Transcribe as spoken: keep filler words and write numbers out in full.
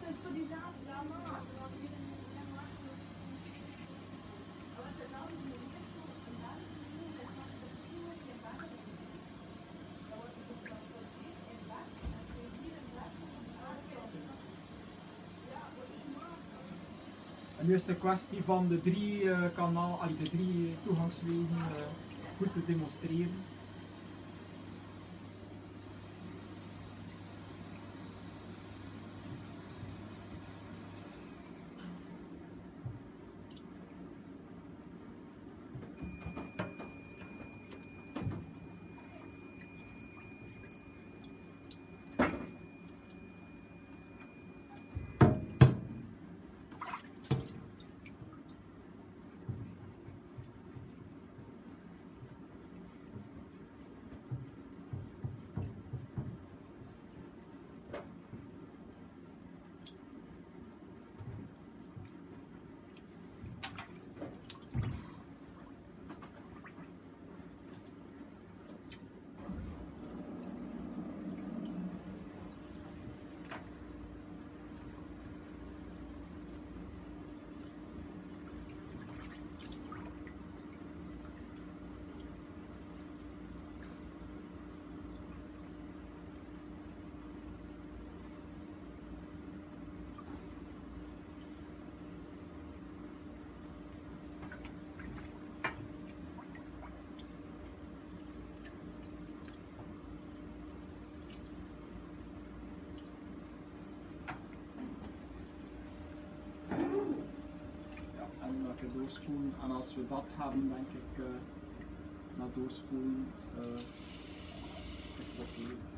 En nu is het een kwestie van de drie uh, kanaal, allee, de drie toegangswegen uh, goed te demonstreren. Doorspoelen, en als we dat hebben, denk ik, uh, na doorspoelen uh, is het oké.